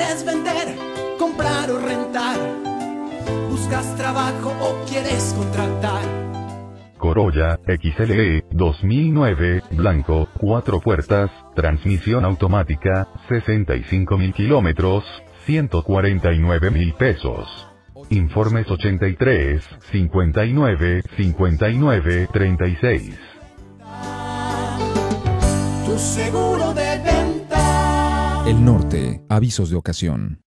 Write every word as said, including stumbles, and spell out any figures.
¿Quieres vender, comprar o rentar? ¿Buscas trabajo o quieres contratar? Corolla X L E dos mil nueve, blanco, cuatro puertas, transmisión automática, sesenta y cinco mil kilómetros, ciento cuarenta y nueve mil pesos. Informes ochenta y tres, cincuenta y nueve, cincuenta y nueve, treinta y seis. Tu seguro de venta. El Norte, avisos de ocasión.